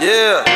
Yeah.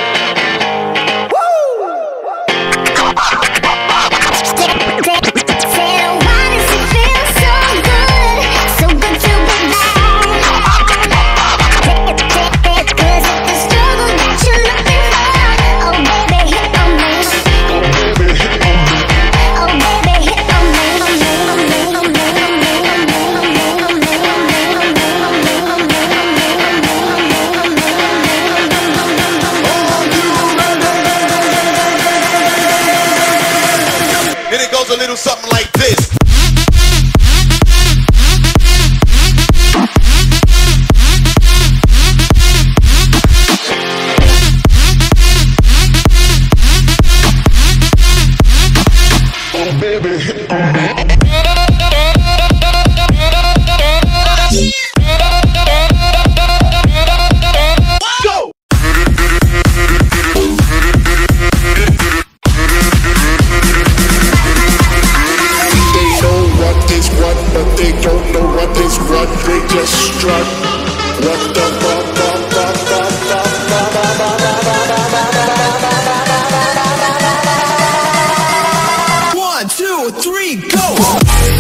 A little something like this. Oh baby, go. But they don't know what is what, they just strut. What the One, two, three, go!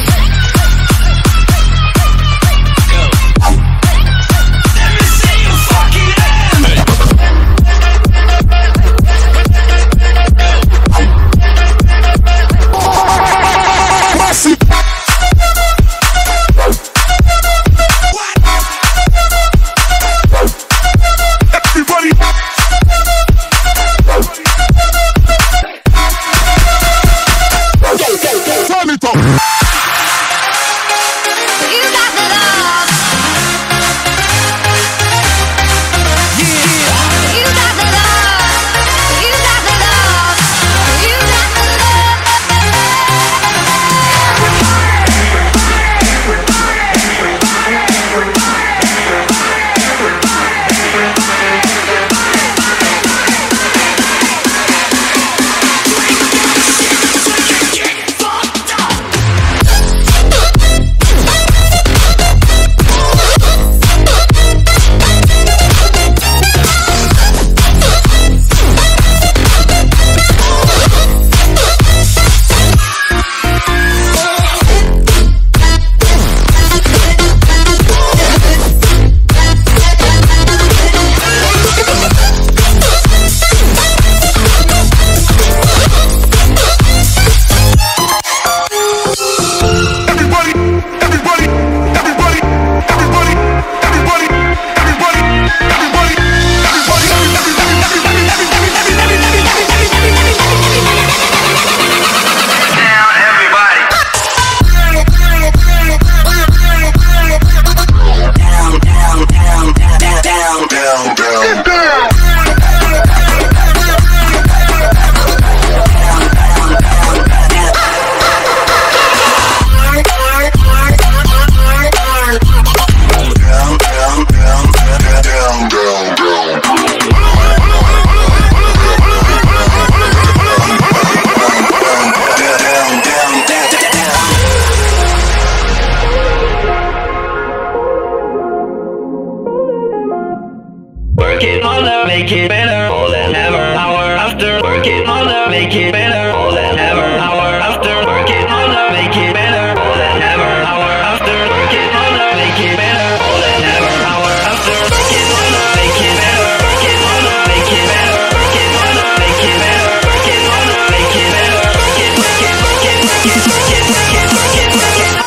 Work it harder, make it better, more than ever. Hour after, work it harder, make it better, more than ever. Hour after, work it harder, make it better, more than ever. Hour after, work it harder, make it better, more than ever. Hour after, work it harder, make it better, work it harder, make it better, work it harder, make it better, work it harder, make it better, work it, work it, work it, work it, work it, work it, work it, work it.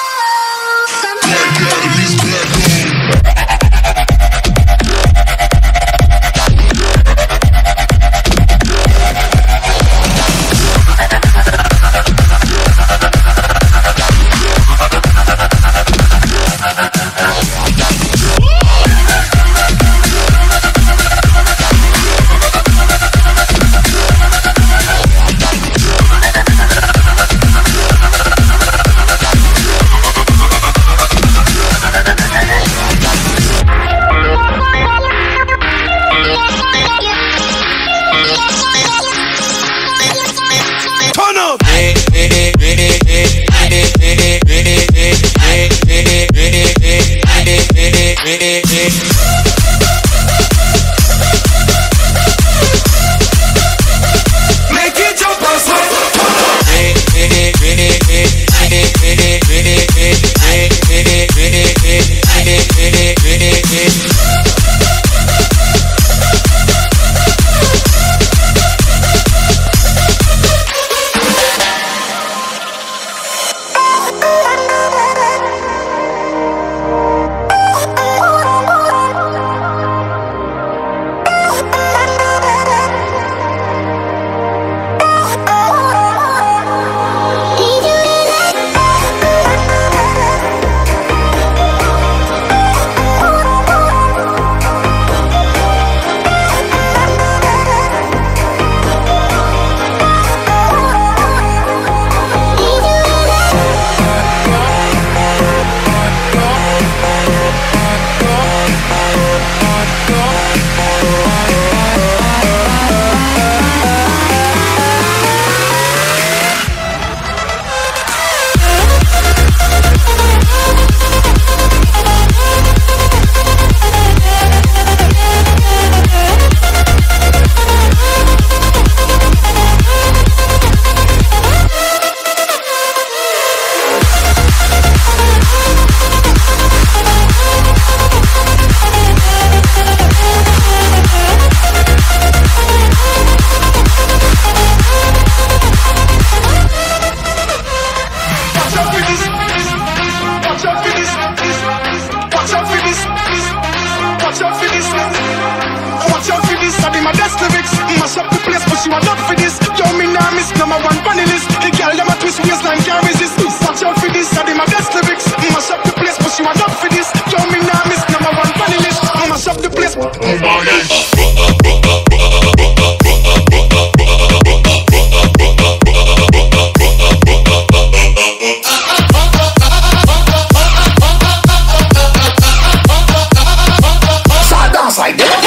Black out, he's back home. you are up for this. Yo, me now miss number one funny list. I'ma shop the place. Like that.